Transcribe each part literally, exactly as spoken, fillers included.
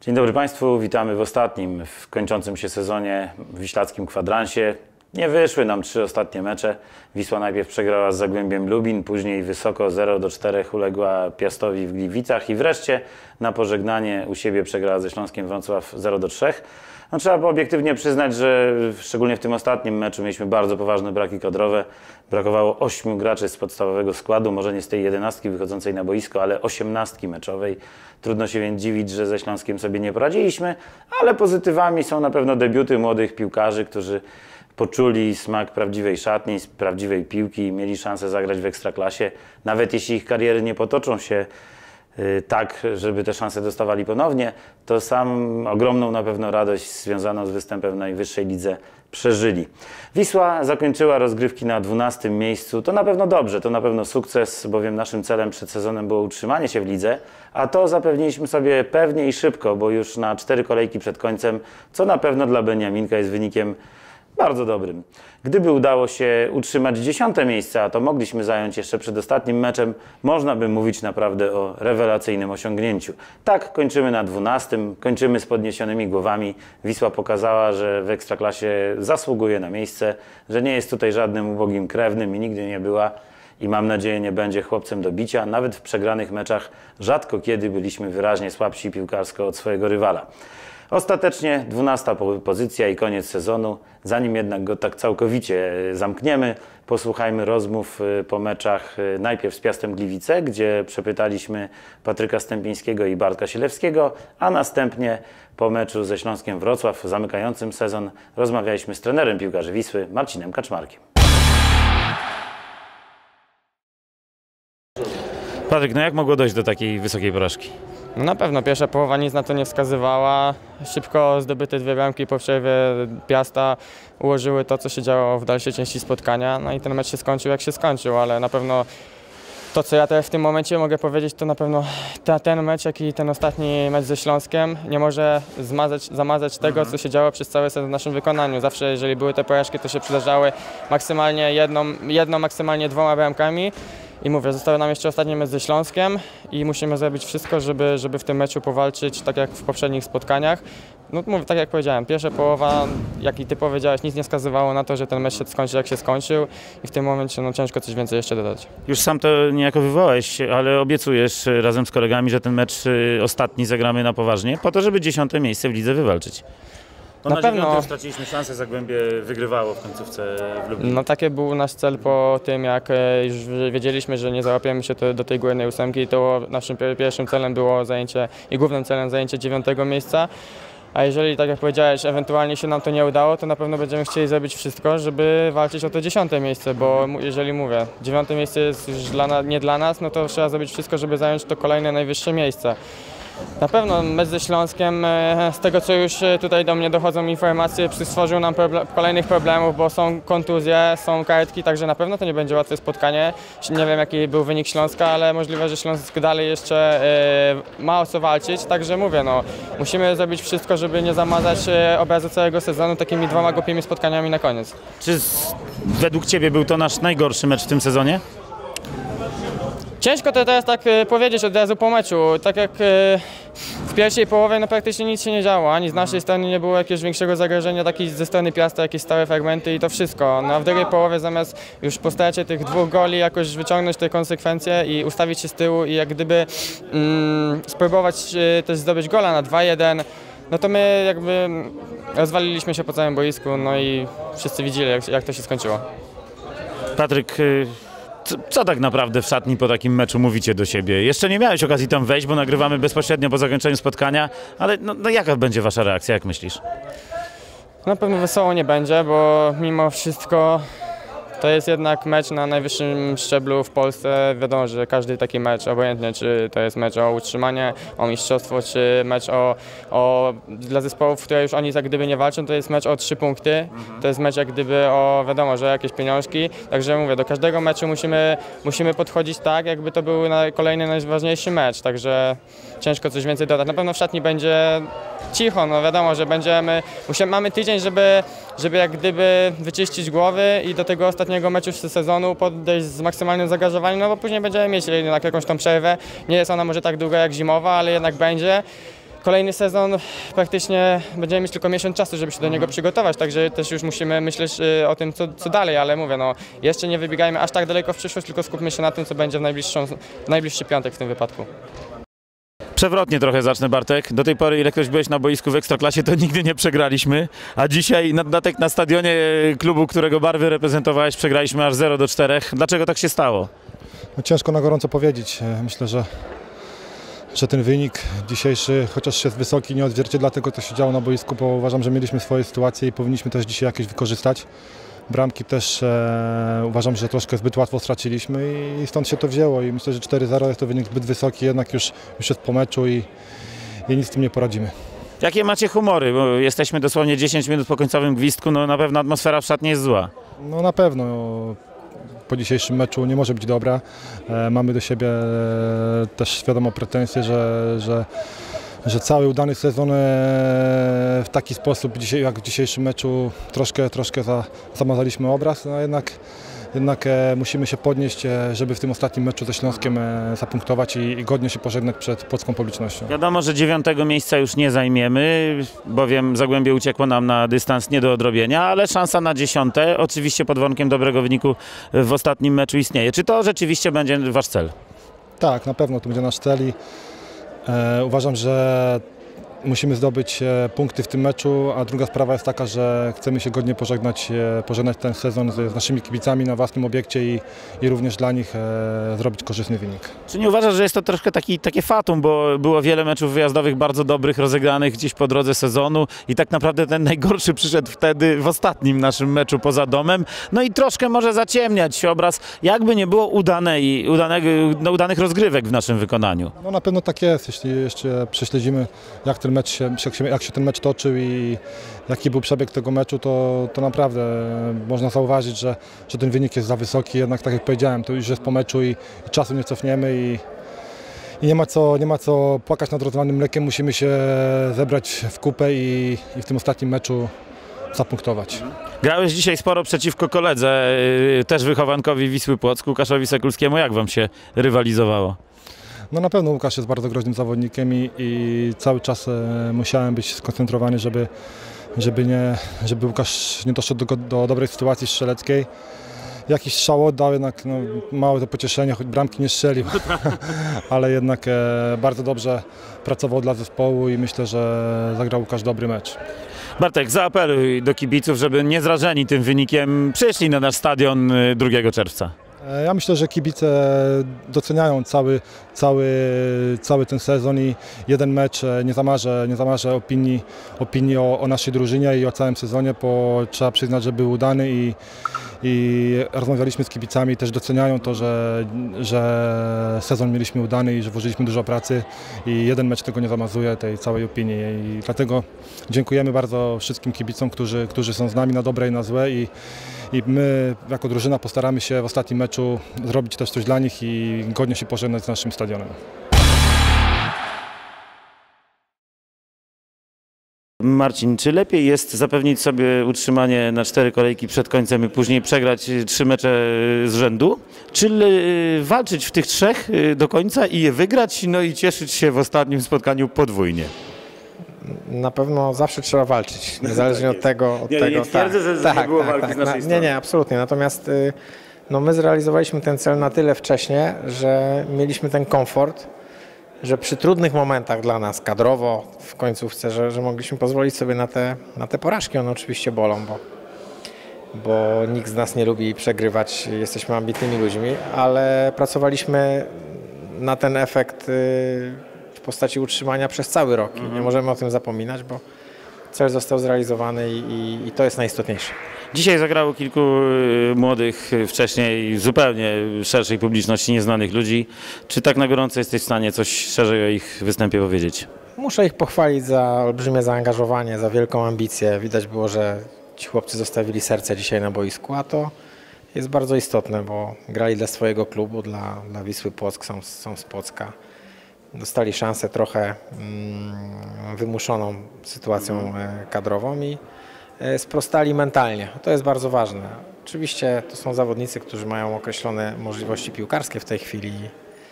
Dzień dobry Państwu, witamy w ostatnim, w kończącym się sezonie wiślackim kwadransie. Nie wyszły nam trzy ostatnie mecze. Wisła najpierw przegrała z Zagłębiem Lubin, później wysoko zero do czterech uległa Piastowi w Gliwicach i wreszcie na pożegnanie u siebie przegrała ze Śląskiem Wrocław zero do trzech. No, trzeba obiektywnie przyznać, że szczególnie w tym ostatnim meczu mieliśmy bardzo poważne braki kadrowe. Brakowało ośmiu graczy z podstawowego składu, może nie z tej jedenastki wychodzącej na boisko, ale osiemnastki meczowej. Trudno się więc dziwić, że ze Śląskiem sobie nie poradziliśmy, ale pozytywami są na pewno debiuty młodych piłkarzy, którzy poczuli smak prawdziwej szatni, prawdziwej piłki i mieli szansę zagrać w Ekstraklasie. Nawet jeśli ich kariery nie potoczą się tak, żeby te szanse dostawali ponownie, to sam ogromną na pewno radość związaną z występem w najwyższej lidze przeżyli. Wisła zakończyła rozgrywki na dwunastym miejscu. To na pewno dobrze, to na pewno sukces, bowiem naszym celem przed sezonem było utrzymanie się w lidze, a to zapewniliśmy sobie pewnie i szybko, bo już na cztery kolejki przed końcem, co na pewno dla Beniaminka jest wynikiem bardzo dobrym. Gdyby udało się utrzymać dziesiąte miejsce, a to mogliśmy zająć jeszcze przed ostatnim meczem, można by mówić naprawdę o rewelacyjnym osiągnięciu. Tak, kończymy na dwunastym, kończymy z podniesionymi głowami. Wisła pokazała, że w Ekstraklasie zasługuje na miejsce, że nie jest tutaj żadnym ubogim krewnym i nigdy nie była. I mam nadzieję, nie będzie chłopcem do bicia. Nawet w przegranych meczach rzadko kiedy byliśmy wyraźnie słabsi piłkarsko od swojego rywala. Ostatecznie dwunasta pozycja i koniec sezonu. Zanim jednak go tak całkowicie zamkniemy, posłuchajmy rozmów po meczach najpierw z Piastem Gliwice, gdzie przepytaliśmy Patryka Stępińskiego i Bartka Sielewskiego, a następnie po meczu ze Śląskiem Wrocław zamykającym sezon rozmawialiśmy z trenerem piłkarzy Wisły Marcinem Kaczmarkiem. Patryk, no jak mogło dojść do takiej wysokiej porażki? No na pewno pierwsza połowa nic na to nie wskazywała. Szybko zdobyte dwie bramki po przerwie Piasta ułożyły to, co się działo w dalszej części spotkania. No i ten mecz się skończył jak się skończył, ale na pewno to, co ja teraz w tym momencie mogę powiedzieć, to na pewno ta, ten mecz, jak i ten ostatni mecz ze Śląskiem nie może zmazać, zamazać tego, co się działo przez cały sezon w naszym wykonaniu. Zawsze, jeżeli były te porażki, to się przydarzały maksymalnie jedną, jedną maksymalnie dwoma bramkami. I mówię, zostały nam jeszcze ostatni mecz ze Śląskiem i musimy zrobić wszystko, żeby, żeby w tym meczu powalczyć, tak jak w poprzednich spotkaniach. No mówię, tak jak powiedziałem, pierwsza połowa, jak i ty powiedziałeś, nic nie wskazywało na to, że ten mecz się skończy jak się skończył i w tym momencie no, ciężko coś więcej jeszcze dodać. Już sam to niejako wywołałeś, ale obiecujesz razem z kolegami, że ten mecz ostatni zagramy na poważnie, po to, żeby dziesiąte miejsce w lidze wywalczyć. No na, na pewno straciliśmy szansę, Zagłębie wygrywało w końcówce w Lublinie. No taki był nasz cel po tym, jak już wiedzieliśmy, że nie załapiemy się do tej górnej ósemki. To naszym pierwszym celem było zajęcie i głównym celem zajęcie dziewiątego miejsca. A jeżeli, tak jak powiedziałeś, ewentualnie się nam to nie udało, to na pewno będziemy chcieli zrobić wszystko, żeby walczyć o to dziesiąte miejsce, bo jeżeli mówię, dziewiąte miejsce jest już dla, nie dla nas, no to trzeba zrobić wszystko, żeby zająć to kolejne najwyższe miejsce. Na pewno mecz ze Śląskiem, z tego co już tutaj do mnie dochodzą informacje, stworzył nam problem, kolejnych problemów, bo są kontuzje, są kartki, także na pewno to nie będzie łatwe spotkanie. Nie wiem jaki był wynik Śląska, ale możliwe, że Śląsk dalej jeszcze y, ma o co walczyć, także mówię, no, musimy zrobić wszystko, żeby nie zamazać obrazu całego sezonu takimi dwoma głupimi spotkaniami na koniec. Czy z, według Ciebie był to nasz najgorszy mecz w tym sezonie? Ciężko to teraz tak powiedzieć od razu po meczu. Tak jak w pierwszej połowie no praktycznie nic się nie działo, ani z naszej strony nie było jakiegoś większego zagrożenia, tak ze strony Piasta, jakieś stałe fragmenty i to wszystko. No a w drugiej połowie zamiast już po stracie tych dwóch goli jakoś wyciągnąć te konsekwencje i ustawić się z tyłu i jak gdyby mm, spróbować też zdobyć gola na dwa jeden, no to my jakby rozwaliliśmy się po całym boisku, no i wszyscy widzieli jak, jak to się skończyło. Patryk, Co, co tak naprawdę w szatni po takim meczu mówicie do siebie? Jeszcze nie miałeś okazji tam wejść, bo nagrywamy bezpośrednio po zakończeniu spotkania, ale no, no jaka będzie wasza reakcja, jak myślisz? Na pewno wesoło nie będzie, bo mimo wszystko to jest jednak mecz na najwyższym szczeblu w Polsce. Wiadomo, że każdy taki mecz, obojętnie czy to jest mecz o utrzymanie, o mistrzostwo, czy mecz o, o, dla zespołów, które już oni jak gdyby nie walczą, to jest mecz o trzy punkty. Mhm. To jest mecz jak gdyby o, wiadomo, że jakieś pieniążki. Także mówię, do każdego meczu musimy, musimy podchodzić tak, jakby to był kolejny najważniejszy mecz. Także ciężko coś więcej dodać. Na pewno w szatni będzie cicho, no wiadomo, że będziemy, musimy, mamy tydzień, żeby, żeby jak gdyby wyczyścić głowy i do tego ostatniego meczu sezonu podejść z maksymalnym zaangażowaniem, no bo później będziemy mieć jednak jakąś tą przerwę. Nie jest ona może tak długa jak zimowa, ale jednak będzie. kolejny sezon praktycznie będziemy mieć tylko miesiąc czasu, żeby się do niego przygotować, także też już musimy myśleć y, o tym, co, co dalej, ale mówię, no jeszcze nie wybiegajmy aż tak daleko w przyszłość, tylko skupmy się na tym, co będzie w, najbliższą, w najbliższy piątek w tym wypadku. Przewrotnie trochę zacznę, Bartek. Do tej pory, ile ktoś byłeś na boisku w Ekstraklasie, to nigdy nie przegraliśmy, a dzisiaj na dodatek na stadionie klubu, którego barwy reprezentowałeś, przegraliśmy aż zero do czterech. Dlaczego tak się stało? No ciężko na gorąco powiedzieć. Myślę, że, że ten wynik dzisiejszy, chociaż jest wysoki, nie odzwierciedla tego, co się działo na boisku, bo uważam, że mieliśmy swoje sytuacje i powinniśmy też dzisiaj jakieś wykorzystać. Bramki też e, uważam, że troszkę zbyt łatwo straciliśmy i stąd się to wzięło i myślę, że cztery zero jest to wynik zbyt wysoki, jednak już, już jest po meczu i, i nic z tym nie poradzimy. Jakie macie humory? Bo jesteśmy dosłownie dziesięć minut po końcowym gwizdku, no na pewno atmosfera w szatni jest zła. No na pewno. Po dzisiejszym meczu nie może być dobra. E, mamy do siebie e, też świadomą pretensję, że, że, że cały udany sezon e, w taki sposób dzisiaj, jak w dzisiejszym meczu troszkę, troszkę za, zamazaliśmy obraz, no jednak, jednak e, musimy się podnieść, e, żeby w tym ostatnim meczu ze Śląskiem e, zapunktować i, i godnie się pożegnać przed polską publicznością. Wiadomo, że dziewiątego miejsca już nie zajmiemy, bowiem Zagłębie uciekło nam na dystans nie do odrobienia, ale szansa na dziesiąte, oczywiście pod warunkiem dobrego wyniku w ostatnim meczu istnieje. Czy to rzeczywiście będzie wasz cel? Tak, na pewno to będzie nasz cel i e, uważam, że musimy zdobyć e, punkty w tym meczu, a druga sprawa jest taka, że chcemy się godnie pożegnać, e, pożegnać ten sezon z, z naszymi kibicami na własnym obiekcie i, i również dla nich e, zrobić korzystny wynik. Czy nie uważasz, że jest to troszkę taki, takie fatum, bo było wiele meczów wyjazdowych bardzo dobrych, rozegranych gdzieś po drodze sezonu i tak naprawdę ten najgorszy przyszedł wtedy w ostatnim naszym meczu poza domem, no i troszkę może zaciemniać obraz, jakby nie było udane i udanego, no, udanych rozgrywek w naszym wykonaniu. No na pewno tak jest, jeśli jeszcze prześledzimy jak ten mecz się, jak się, jak się ten mecz toczył i jaki był przebieg tego meczu, to, to naprawdę można zauważyć, że, że ten wynik jest za wysoki, jednak tak jak powiedziałem, to już jest po meczu i, i czasu nie cofniemy i, i nie ma co, nie ma co płakać nad rozlanym mlekiem, musimy się zebrać w kupę i, i w tym ostatnim meczu zapunktować. Grałeś dzisiaj sporo przeciwko koledze, yy, też wychowankowi Wisły Płock, Łukaszowi Sekulskiemu. Jak wam się rywalizowało? No na pewno Łukasz jest bardzo groźnym zawodnikiem i, i cały czas e, musiałem być skoncentrowany, żeby, żeby, nie, żeby Łukasz nie doszedł do, do dobrej sytuacji strzeleckiej. Jakiś strzał oddał, jednak no, małe to pocieszenie, choć bramki nie strzelił, ale jednak e, bardzo dobrze pracował dla zespołu i myślę, że zagrał Łukasz dobry mecz. Bartek, zaapeluj do kibiców, żeby nie zrażeni tym wynikiem przyszli na nasz stadion drugiego czerwca. Ja myślę, że kibice doceniają cały, cały, cały ten sezon i jeden mecz nie zamarzę, nie zamarzę opinii, opinii o, o naszej drużynie i o całym sezonie, bo trzeba przyznać, że był udany i, i rozmawialiśmy z kibicami, też doceniają to, że, że sezon mieliśmy udany i że włożyliśmy dużo pracy i jeden mecz tego nie zamazuje, tej całej opinii i dlatego dziękujemy bardzo wszystkim kibicom, którzy, którzy są z nami na dobre i na złe i, i my jako drużyna postaramy się w ostatnim meczu zrobić też coś dla nich i godnie się pożegnać z naszym stadionem. Marcin, czy lepiej jest zapewnić sobie utrzymanie na cztery kolejki przed końcem i później przegrać trzy mecze z rzędu? Czy walczyć w tych trzech do końca i je wygrać, no i cieszyć się w ostatnim spotkaniu podwójnie? Na pewno zawsze trzeba walczyć, niezależnie tak od tego. Od nie, tego nie twierdzę, tak, że, że tak, nie było tak, walki tak, z naszej na, strony. Nie, nie, absolutnie. Natomiast no, my zrealizowaliśmy ten cel na tyle wcześnie, że mieliśmy ten komfort, że przy trudnych momentach dla nas kadrowo w końcówce, że, że mogliśmy pozwolić sobie na te, na te porażki. One oczywiście bolą, bo, bo nikt z nas nie lubi przegrywać, jesteśmy ambitnymi ludźmi, ale pracowaliśmy na ten efekt w postaci utrzymania przez cały rok. Mhm. Nie możemy o tym zapominać, bo cel został zrealizowany i, i, i to jest najistotniejsze. Dzisiaj zagrało kilku młodych, wcześniej zupełnie szerszej publiczności, nieznanych ludzi. Czy tak na gorąco jesteś w stanie coś szerzej o ich występie powiedzieć? Muszę ich pochwalić za olbrzymie zaangażowanie, za wielką ambicję. Widać było, że ci chłopcy zostawili serce dzisiaj na boisku, a to jest bardzo istotne, bo grali dla swojego klubu, dla, dla Wisły Płock, są, są z Płocka. Dostali szansę trochę mm, wymuszoną sytuacją kadrową i sprostali mentalnie. To jest bardzo ważne. Oczywiście to są zawodnicy, którzy mają określone możliwości piłkarskie w tej chwili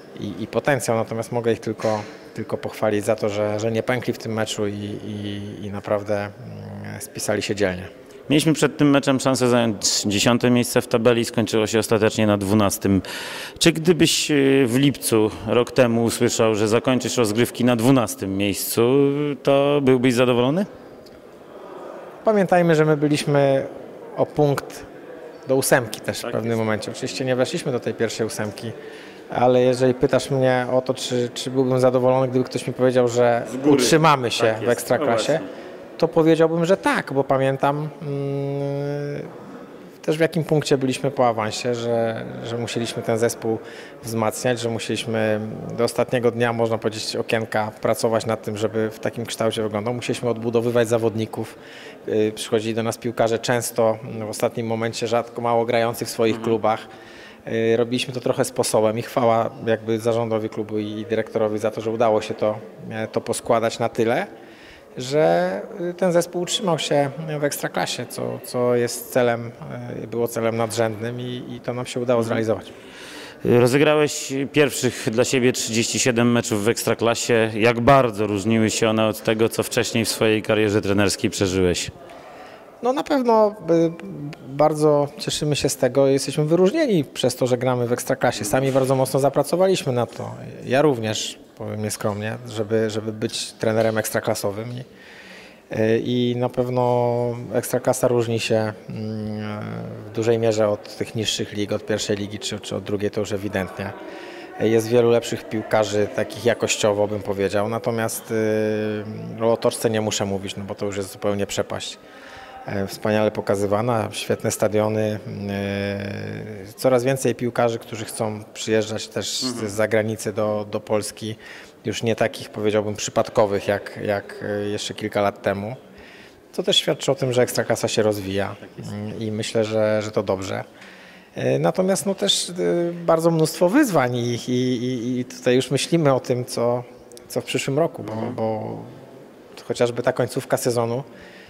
i, i potencjał, natomiast mogę ich tylko, tylko pochwalić za to, że, że nie pękli w tym meczu i, i, i naprawdę mm, spisali się dzielnie. Mieliśmy przed tym meczem szansę zająć dziesiąte miejsce w tabeli, skończyło się ostatecznie na dwunastym. Czy gdybyś w lipcu rok temu usłyszał, że zakończysz rozgrywki na dwunastym miejscu, to byłbyś zadowolony? Pamiętajmy, że my byliśmy o punkt do ósemki też Tak w pewnym jest. momencie. Oczywiście nie weszliśmy do tej pierwszej ósemki, ale jeżeli pytasz mnie o to, czy, czy byłbym zadowolony, gdyby ktoś mi powiedział, że utrzymamy się Tak w jest. Ekstraklasie, No właśnie. to powiedziałbym, że tak, bo pamiętam mm, też w jakim punkcie byliśmy po awansie, że, że musieliśmy ten zespół wzmacniać, że musieliśmy do ostatniego dnia, można powiedzieć, okienka pracować nad tym, żeby w takim kształcie wyglądał. Musieliśmy odbudowywać zawodników. Yy, Przychodzili do nas piłkarze często w ostatnim momencie rzadko mało grających w swoich klubach. Yy, Robiliśmy to trochę sposobem i chwała jakby zarządowi klubu i dyrektorowi za to, że udało się to, to poskładać na tyle, że ten zespół utrzymał się w Ekstraklasie, co, co jest celem, było celem nadrzędnym i, i to nam się udało zrealizować. Rozegrałeś pierwszych dla siebie trzydzieści siedem meczów w Ekstraklasie. Jak bardzo różniły się one od tego, co wcześniej w swojej karierze trenerskiej przeżyłeś? No na pewno y, bardzo cieszymy się z tego i jesteśmy wyróżnieni przez to, że gramy w Ekstraklasie. Sami bardzo mocno zapracowaliśmy na to. Ja również, powiem nieskromnie, żeby, żeby być trenerem ekstraklasowym. I, y, I na pewno Ekstraklasa różni się y, w dużej mierze od tych niższych lig, od pierwszej ligi czy, czy od drugiej, to już ewidentnie. Jest wielu lepszych piłkarzy, takich jakościowo bym powiedział, natomiast y, o otoczce nie muszę mówić, no bo to już jest zupełnie przepaść. Wspaniale pokazywana, świetne stadiony, coraz więcej piłkarzy, którzy chcą przyjeżdżać też z zagranicy do, do Polski, już nie takich, powiedziałbym, przypadkowych jak, jak jeszcze kilka lat temu. To też świadczy o tym, że Ekstraklasa się rozwija i myślę, że, że to dobrze. Natomiast no też bardzo mnóstwo wyzwań i, i, i tutaj już myślimy o tym, co, co w przyszłym roku, bo, bo chociażby ta końcówka sezonu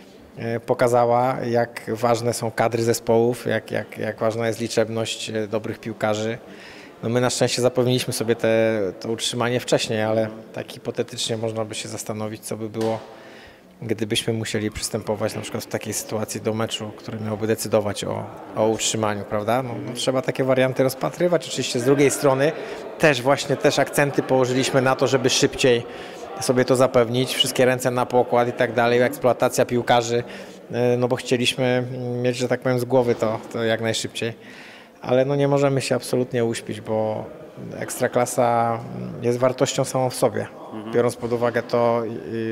pokazała, jak ważne są kadry zespołów, jak, jak, jak ważna jest liczebność dobrych piłkarzy. No my na szczęście zapewniliśmy sobie te, to utrzymanie wcześniej, ale tak hipotetycznie można by się zastanowić, co by było, gdybyśmy musieli przystępować na przykład w takiej sytuacji do meczu, który miałby decydować o, o utrzymaniu, prawda? No, no, trzeba takie warianty rozpatrywać. Oczywiście z drugiej strony też właśnie też akcenty położyliśmy na to, żeby szybciej sobie to zapewnić, wszystkie ręce na pokład i tak dalej, eksploatacja piłkarzy, no bo chcieliśmy mieć, że tak powiem, z głowy to, to jak najszybciej. Ale no nie możemy się absolutnie uśpić, bo Ekstraklasa jest wartością samą w sobie, mhm. biorąc pod uwagę to,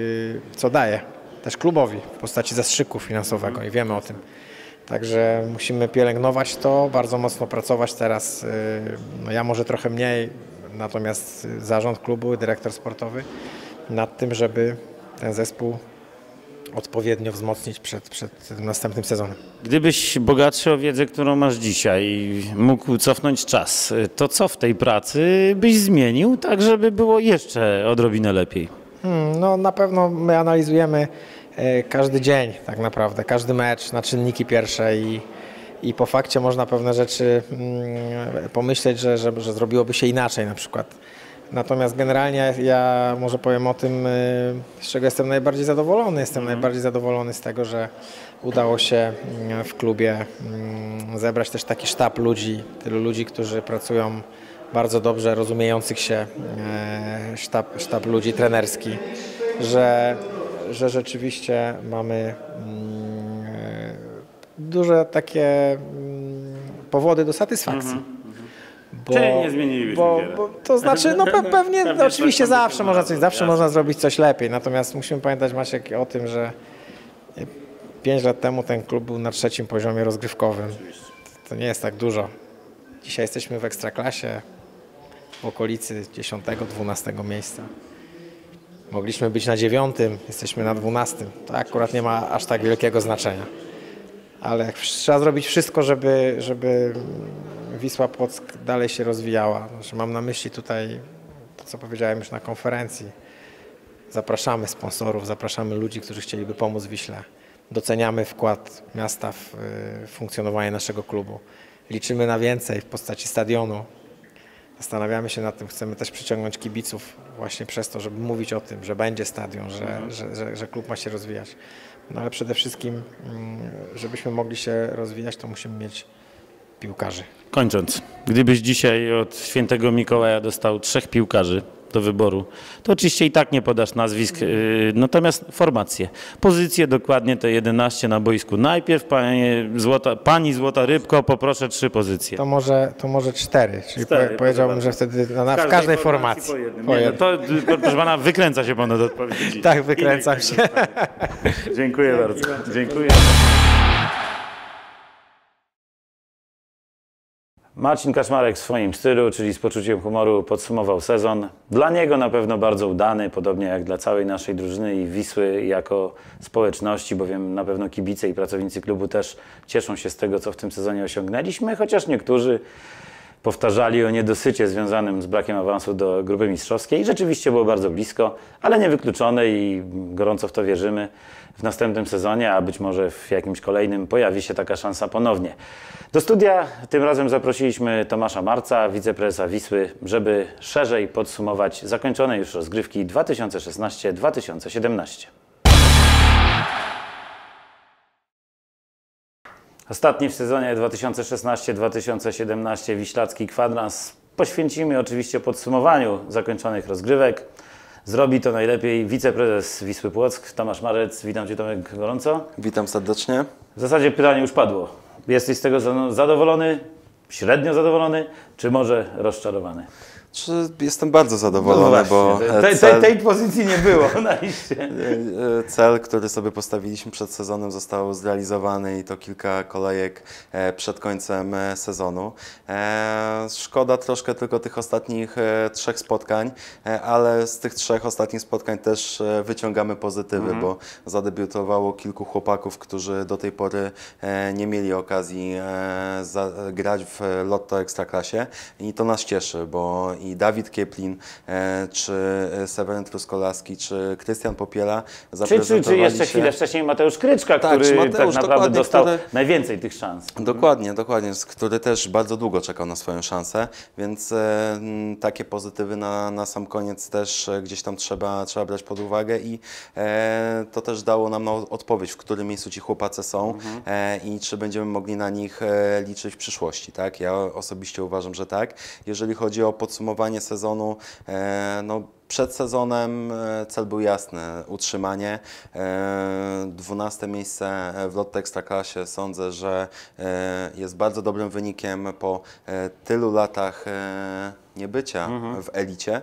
co daje też klubowi w postaci zastrzyku finansowego mhm. i wiemy o tym. Także musimy pielęgnować to, bardzo mocno pracować teraz, no ja może trochę mniej, natomiast zarząd klubu, dyrektor sportowy, nad tym, żeby ten zespół odpowiednio wzmocnić przed, przed tym następnym sezonem. Gdybyś bogatszy o wiedzę, którą masz dzisiaj, mógł cofnąć czas, to co w tej pracy byś zmienił, tak żeby było jeszcze odrobinę lepiej? Hmm, no na pewno my analizujemy e, każdy dzień tak naprawdę, każdy mecz na czynniki pierwsze i, i po fakcie można pewne rzeczy mm, pomyśleć, że, że, że zrobiłoby się inaczej na przykład. Natomiast generalnie ja może powiem o tym, z czego jestem najbardziej zadowolony. Jestem mhm. najbardziej zadowolony z tego, że udało się w klubie zebrać też taki sztab ludzi, tylu ludzi, którzy pracują bardzo dobrze, rozumiejących się, sztab, sztab ludzi trenerski, że, że rzeczywiście mamy duże takie powody do satysfakcji. Mhm. Bo, Czyli nie zmienilibyśmy bo, wiele. Bo, to znaczy, no pe pewnie, no, oczywiście zawsze można coś, zawsze można zrobić coś lepiej, natomiast musimy pamiętać, Maciek, o tym, że pięć lat temu ten klub był na trzecim poziomie rozgrywkowym. To nie jest tak dużo. Dzisiaj jesteśmy w Ekstraklasie w okolicy dziesiątego dwunastego miejsca. Mogliśmy być na dziewiątym, jesteśmy na dwunastym. To akurat nie ma aż tak wielkiego znaczenia. Ale trzeba zrobić wszystko, żeby, żeby Wisła Płock dalej się rozwijała. Znaczy, mam na myśli tutaj to, co powiedziałem już na konferencji. Zapraszamy sponsorów, zapraszamy ludzi, którzy chcieliby pomóc Wiśle. Doceniamy wkład miasta w funkcjonowanie naszego klubu. Liczymy na więcej w postaci stadionu. Zastanawiamy się nad tym, chcemy też przyciągnąć kibiców właśnie przez to, żeby mówić o tym, że będzie stadion, że, mhm. że, że, że klub ma się rozwijać. No ale przede wszystkim, żebyśmy mogli się rozwijać, to musimy mieć piłkarzy. Kończąc, gdybyś dzisiaj od świętego Mikołaja dostał trzech piłkarzy do wyboru, to oczywiście i tak nie podasz nazwisk, yy, natomiast formacje, pozycje dokładnie te jedenaście na boisku. Najpierw panie Złota, pani Złota Rybko, poproszę trzy pozycje. To może, to może cztery, czyli cztery, po, powiedziałbym, że wtedy na, na, w każdej, każdej formacji. formacji po po jednym. Nie, no to, proszę pana, wykręca się pan od odpowiedzi. Tak, wykręcam się. Dziękuję bardzo. Dziękuję. Marcin Kaczmarek w swoim stylu, czyli z poczuciem humoru, podsumował sezon. Dla niego na pewno bardzo udany, podobnie jak dla całej naszej drużyny i Wisły jako społeczności, bowiem na pewno kibice i pracownicy klubu też cieszą się z tego, co w tym sezonie osiągnęliśmy, chociaż niektórzy powtarzali o niedosycie związanym z brakiem awansu do grupy mistrzowskiej. Rzeczywiście było bardzo blisko, ale niewykluczone i gorąco w to wierzymy. W następnym sezonie, a być może w jakimś kolejnym, pojawi się taka szansa ponownie. Do studia tym razem zaprosiliśmy Tomasza Marca, wiceprezesa Wisły, żeby szerzej podsumować zakończone już rozgrywki dwa tysiące szesnaście dwa tysiące siedemnaście. Ostatni w sezonie dwa tysiące szesnaście dwa tysiące siedemnaście Wiślacki Kwadrans poświęcimy oczywiście podsumowaniu zakończonych rozgrywek. Zrobi to najlepiej wiceprezes Wisły Płock, Tomasz Marec. Witam Cię, Tomek, gorąco. Witam serdecznie. W zasadzie pytanie już padło. Jesteś z tego zadowolony, średnio zadowolony, czy może rozczarowany? Czy jestem bardzo zadowolony, no bo tej, cel, tej, tej pozycji nie było na liście. Cel, który sobie postawiliśmy przed sezonem, został zrealizowany i to kilka kolejek przed końcem sezonu. Szkoda troszkę tylko tych ostatnich trzech spotkań, ale z tych trzech ostatnich spotkań też wyciągamy pozytywy, mhm. bo zadebiutowało kilku chłopaków, którzy do tej pory nie mieli okazji grać w Lotto Ekstraklasie i to nas cieszy, bo i Dawid Kieplin, e, czy Seweryn Truskolaski, czy Krystian Popiela zaprezentowali czy, czy jeszcze się... chwilę wcześniej Mateusz Kryczka, tak, który Mateusz, tak naprawdę dostał który... najwięcej tych szans. Dokładnie, dokładnie, który też bardzo długo czekał na swoją szansę, więc e, m, takie pozytywy na, na sam koniec też e, gdzieś tam trzeba, trzeba brać pod uwagę i e, to też dało nam na odpowiedź, w którym miejscu ci chłopacy są mhm. e, i czy będziemy mogli na nich e, liczyć w przyszłości, tak? Ja osobiście uważam, że tak. Jeżeli chodzi o podsumowanie sezonu, e, no przed sezonem cel był jasny, utrzymanie. dwunaste miejsce w Lotto Ekstraklasie sądzę, że jest bardzo dobrym wynikiem po tylu latach niebycia mhm. w elicie.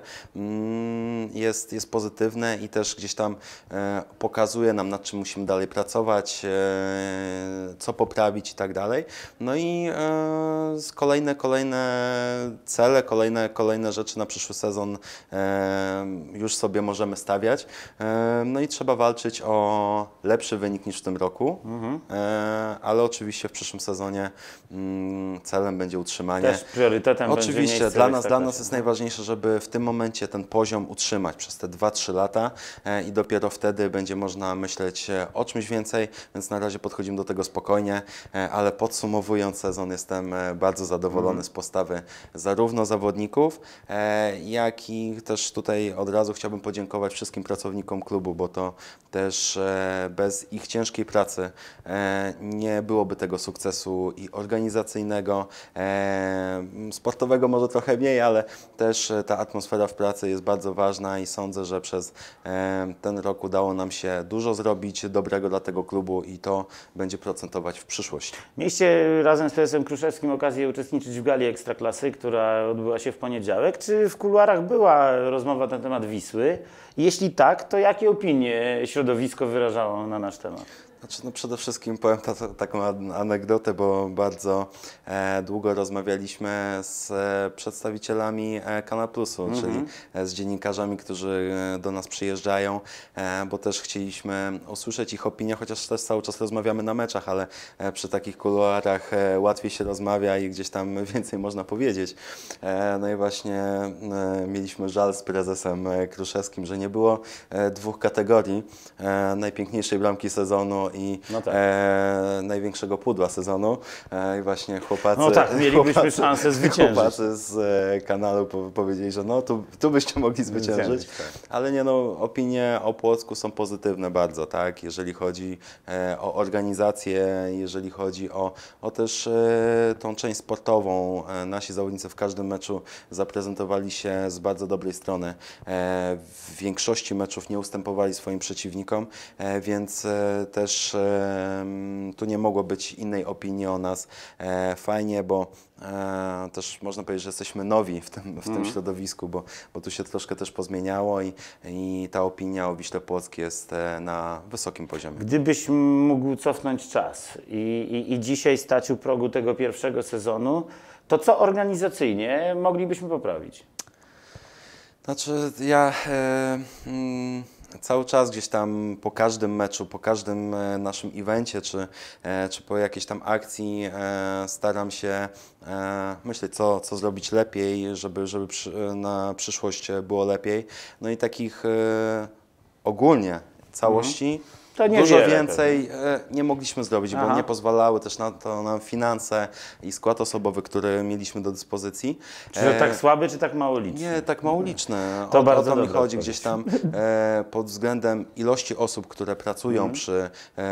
Jest, jest pozytywne i też gdzieś tam pokazuje nam, nad czym musimy dalej pracować, co poprawić i tak dalej. No i kolejne, kolejne cele, kolejne, kolejne rzeczy na przyszły sezon już sobie możemy stawiać. No i trzeba walczyć o lepszy wynik niż w tym roku, mhm. ale oczywiście w przyszłym sezonie celem będzie utrzymanie. Też priorytetem oczywiście będzie dla nas, dla nas jest najważniejsze, żeby w tym momencie ten poziom utrzymać przez te dwa trzy lata i dopiero wtedy będzie można myśleć o czymś więcej, więc na razie podchodzimy do tego spokojnie, ale podsumowując sezon jestem bardzo zadowolony mhm. z postawy zarówno zawodników, jak i też tutaj od razu chciałbym podziękować wszystkim pracownikom klubu, bo to też bez ich ciężkiej pracy nie byłoby tego sukcesu i organizacyjnego, sportowego może trochę mniej, ale też ta atmosfera w pracy jest bardzo ważna i sądzę, że przez ten rok udało nam się dużo zrobić dobrego dla tego klubu i to będzie procentować w przyszłości. Mieliście razem z prezesem Kruszewskim okazję uczestniczyć w gali Ekstraklasy, która odbyła się w poniedziałek. Czy w kuluarach była rozmowa na temat Wisły? Jeśli tak, to jakie opinie środowisko wyrażało na nasz temat? Znaczy, no przede wszystkim powiem ta, ta, taką anegdotę, bo bardzo e, długo rozmawialiśmy z e, przedstawicielami e, Kanal Plusu, mm-hmm. czyli e, z dziennikarzami, którzy e, do nas przyjeżdżają, e, bo też chcieliśmy usłyszeć ich opinię, chociaż też cały czas rozmawiamy na meczach, ale e, przy takich kuluarach e, łatwiej się rozmawia i gdzieś tam więcej można powiedzieć. E, no i właśnie e, mieliśmy żal z prezesem e, Kruszewskim, że nie było e, dwóch kategorii e, najpiękniejszej bramki sezonu i No tak. e, największego pudła sezonu. E, I właśnie chłopacy, No tak, mielibyśmy chłopacy, szansę zwyciężyć. Chłopacy z e, kanału po, powiedzieli, że no tu, tu byście mogli zwyciężyć. Zwyciężyć, tak. Ale nie no, opinie o Płocku są pozytywne bardzo, tak? Jeżeli chodzi e, o organizację, jeżeli chodzi o, o też e, tą część sportową. E, nasi zawodnicy w każdym meczu zaprezentowali się z bardzo dobrej strony. E, w większości meczów nie ustępowali swoim przeciwnikom, e, więc e, też e, tu nie mogło być innej opinii o nas. E, fajnie, bo e, też można powiedzieć, że jesteśmy nowi w tym, w tym środowisku, bo, bo tu się troszkę też pozmieniało i, i ta opinia o Wiśle Płock jest e, na wysokim poziomie. Gdybyś mógł cofnąć czas i, i, i dzisiaj stać u progu tego pierwszego sezonu, to co organizacyjnie moglibyśmy poprawić? Znaczy ja e, mm, cały czas gdzieś tam po każdym meczu, po każdym e, naszym evencie, czy, e, czy po jakiejś tam akcji e, staram się e, myśleć, co, co zrobić lepiej, żeby, żeby przy, na przyszłość było lepiej. No i takich e, ogólnie całości To dużo niewiele więcej e, nie mogliśmy zrobić, Aha. bo nie pozwalały też na to nam finanse i skład osobowy, który mieliśmy do dyspozycji. Czy to E, tak słaby, czy tak mało liczny? Nie, tak mało liczne. To o, bardzo o to mi dobra chodzi odpowiedź. gdzieś tam e, pod względem ilości osób, które pracują Mhm. przy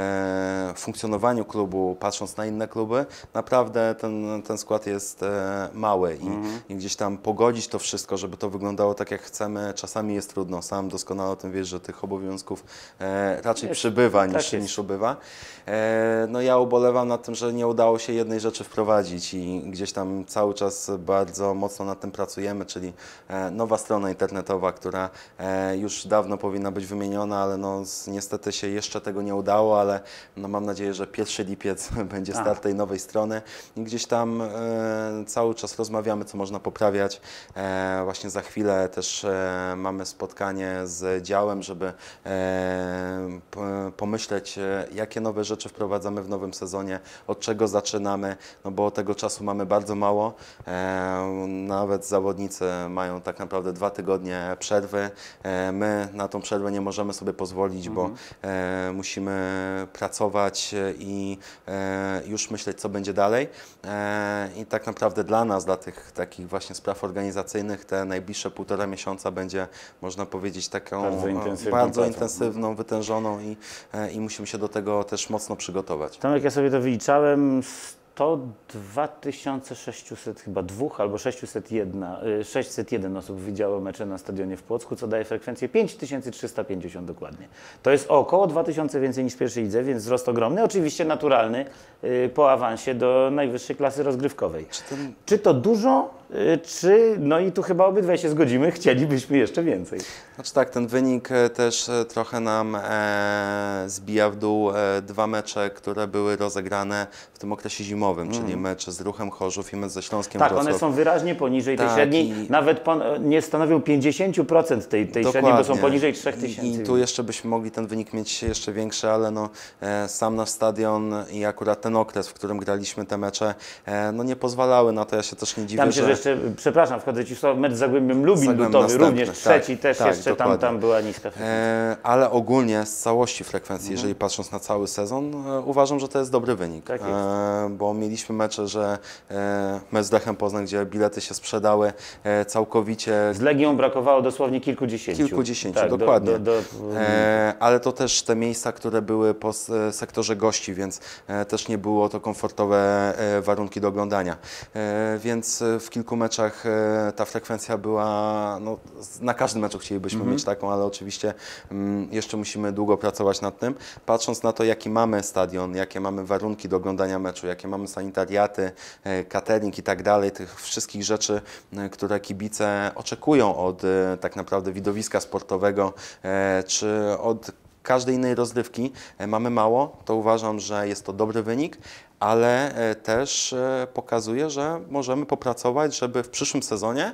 e, funkcjonowaniu klubu, patrząc na inne kluby, naprawdę ten, ten skład jest e, mały i, Mhm. i gdzieś tam pogodzić to wszystko, żeby to wyglądało tak jak chcemy, czasami jest trudno. Sam doskonale o tym wiesz, że tych obowiązków e, raczej Jest, przybywa tak niż, jest. niż ubywa. E, no ja ubolewam nad tym, że nie udało się jednej rzeczy wprowadzić i gdzieś tam cały czas bardzo mocno nad tym pracujemy, czyli e, nowa strona internetowa, która e, już dawno powinna być wymieniona, ale no z, niestety się jeszcze tego nie udało, ale no mam nadzieję, że pierwszy lipiec będzie start tej nowej strony i gdzieś tam e, cały czas rozmawiamy, co można poprawiać. E, właśnie za chwilę też e, mamy spotkanie z działem, żeby e, p- pomyśleć, e, jakie nowe rzeczy wprowadzamy w nowym sezonie, od czego zaczynamy, no bo tego czasu mamy bardzo mało. E, nawet zawodnicy mają tak naprawdę dwa tygodnie przerwy. E, my na tą przerwę nie możemy sobie pozwolić, bo e, musimy pracować i e, już myśleć, co będzie dalej. E, I tak naprawdę dla nas, dla tych takich właśnie spraw organizacyjnych, te najbliższe półtora miesiąca będzie, można powiedzieć, taką Bardzo e, intensywną bardzo pracą. intensywną, wytężoną i, e, i musimy się do tego też mocno przygotować. Tomek, ja sobie to wyliczałem, sto dwa tysiące sześćset chyba dwóch albo sześćset jeden, y, sześćset jeden osób widziało mecze na stadionie w Płocku, co daje frekwencję pięć tysięcy trzysta pięćdziesiąt dokładnie. To jest o około dwa tysiące więcej niż w pierwszej lidze, więc wzrost ogromny, oczywiście naturalny y, po awansie do najwyższej klasy rozgrywkowej. Czy ten Czy to dużo, y, czy, no i tu chyba obydwaj się zgodzimy, chcielibyśmy jeszcze więcej. Znaczy tak, ten wynik e, też e, trochę nam e, zbija w dół e, dwa mecze, które były rozegrane w tym okresie zimowym, czyli mecz z Ruchem Chorzów i mecz ze Śląskiem Tak, Wrocław. one są wyraźnie poniżej tej Tak, średniej, i- nawet pon, nie stanowią pięćdziesiąt procent tej, tej średniej, bo są Dokładnie. poniżej trzech I, tysięcy. I tu jeszcze byśmy mogli ten wynik mieć jeszcze większy, ale no, e, sam nasz stadion i akurat ten okres, w którym graliśmy te mecze, e, no nie pozwalały na to. Ja się też nie dziwię, Tam się że... jeszcze, przepraszam, wchodzę Ci w słowo, mecz z Zagłębiem Lubin Zagłębiem lutowy, następny, również tak, trzeci też tak, jeszcze tam, dokładnie. tam była niska frekwencja. E, ale ogólnie z całości frekwencji, jeżeli patrząc na cały sezon, e, uważam, że to jest dobry wynik. Tak jest. E, bo mieliśmy mecze, że e, mecz z Lechem Poznań, gdzie bilety się sprzedały e, całkowicie. Z Legią brakowało dosłownie kilkudziesięciu. Kilkudziesięciu, tak, dokładnie. Do, do, do, E, ale to też te miejsca, które były po s- e, sektorze gości, więc e, też nie było to komfortowe e, warunki do oglądania. E, więc e, w kilku meczach e, ta frekwencja była, no, z- na każdym meczu chcielibyśmy mieć taką, ale oczywiście mm, jeszcze musimy długo pracować nad tym. Patrząc na to, jaki mamy stadion, jakie mamy warunki do oglądania meczu, jakie mamy sanitariaty, e, catering i tak dalej, tych wszystkich rzeczy, e, które kibice oczekują od e, tak naprawdę widowiska sportowego, e, czy od każdej innej rozrywki, e, mamy mało, to uważam, że jest to dobry wynik, ale e, też e, pokazuje, że możemy popracować, żeby w przyszłym sezonie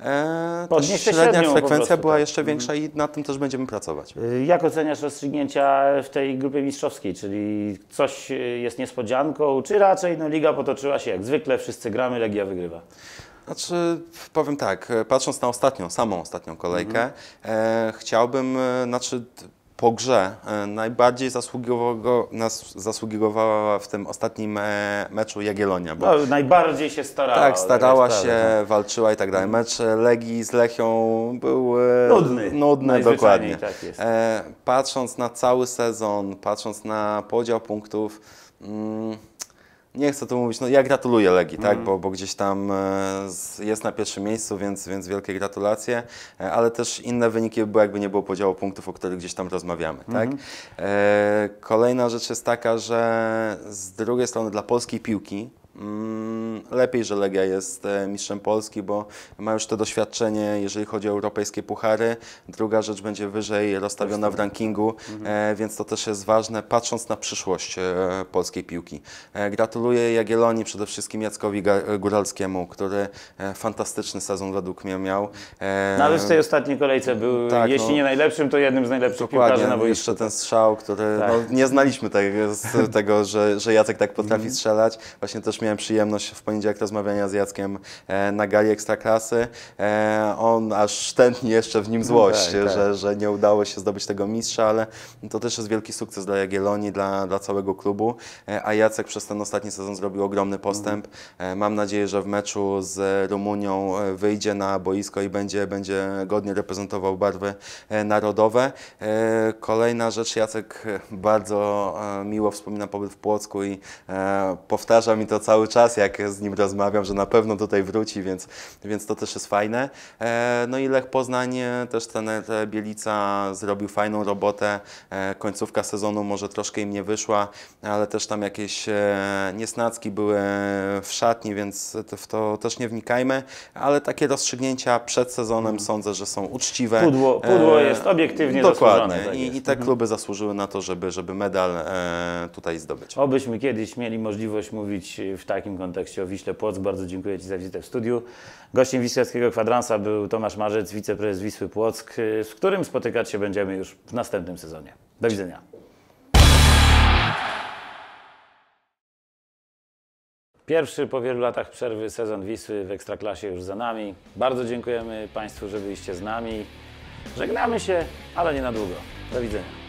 e, też Podnieść tę średnia średnią po frekwencja prostu, była tak. jeszcze większa i nad tym też będziemy pracować. Y, Jak oceniasz rozstrzygnięcia w tej grupie mistrzowskiej, czyli coś y, jest niespodzianką, czy raczej no, liga potoczyła się jak zwykle, wszyscy gramy, Legia wygrywa? Znaczy, powiem tak, e, patrząc na ostatnią, samą ostatnią kolejkę, e, chciałbym, e, znaczy, t- po grze e, najbardziej zasługiwała, nas, zasługiwała w tym ostatnim e, meczu Jagiellonia. Bo No, najbardziej się starała. tak, starała taka się, sprawa, walczyła i tak dalej. Mecz Legii z Lechią był e, Nudny. nudny Najzwyczajniej dokładnie. tak jest. E, patrząc na cały sezon, patrząc na podział punktów, mm, nie chcę tu mówić, no ja gratuluję Legii, tak, bo, bo gdzieś tam e, z- jest na pierwszym miejscu, więc, więc wielkie gratulacje, e, ale też inne wyniki by było, jakby nie było podziału punktów, o których gdzieś tam rozmawiamy, tak. E, kolejna rzecz jest taka, że z drugiej strony dla polskiej piłki mm, lepiej, że Legia jest e, mistrzem Polski, bo ma już to doświadczenie, jeżeli chodzi o europejskie puchary. Druga rzecz będzie wyżej rozstawiona w rankingu, e, więc to też jest ważne, patrząc na przyszłość e, polskiej piłki. E, gratuluję Jagiellonii, przede wszystkim Jackowi Ga- Góralskiemu, który e, fantastyczny sezon według mnie miał. E, Nawet w tej ostatniej kolejce był, tak, jeśli no. nie najlepszym, to jednym z najlepszych piłkarzy Dokładnie, na boisku. jeszcze ten strzał, który Tak. no, nie znaliśmy tego, z tego że, że Jacek tak potrafi strzelać. Właśnie też miałem przyjemność w poniedziałek rozmawiania z Jackiem e, na gali Ekstraklasy. E, on aż tętni jeszcze w nim złość, tak, tak. Że, że nie udało się zdobyć tego mistrza, ale to też jest wielki sukces dla Jagiellonii, dla, dla całego klubu. E, a Jacek przez ten ostatni sezon zrobił ogromny postęp. E, mam nadzieję, że w meczu z Rumunią e, wyjdzie na boisko i będzie, będzie godnie reprezentował barwy e, narodowe. E, Kolejna rzecz, Jacek e, bardzo e, miło wspomina pobyt w Płocku i e, powtarza mi to cały czas, jak z nim rozmawiam, że na pewno tutaj wróci, więc, więc to też jest fajne. E, No i Lech Poznań, e, też trener Bielica zrobił fajną robotę. E, Końcówka sezonu może troszkę im nie wyszła, ale też tam jakieś e, niesnacki były w szatni, więc to- w to też nie wnikajmy, ale takie rozstrzygnięcia przed sezonem sądzę, że są uczciwe. Pudło, pudło E, jest obiektywnie Dokładnie. zasłużone. Tak I, jest. I te kluby zasłużyły na to, żeby, żeby medal e, tutaj zdobyć. Obyśmy kiedyś mieli możliwość mówić w takim kontekście o Wiśle Płock. Bardzo dziękuję Ci za wizytę w studiu. Gościem Wiśleckiego Kwadransa był Tomasz Marzec, wiceprezes Wisły Płock, z którym spotykać się będziemy już w następnym sezonie. Do widzenia. Pierwszy po wielu latach przerwy sezon Wisły w Ekstraklasie już za nami. Bardzo dziękujemy Państwu, że byliście z nami. Żegnamy się, ale nie na długo. Do widzenia.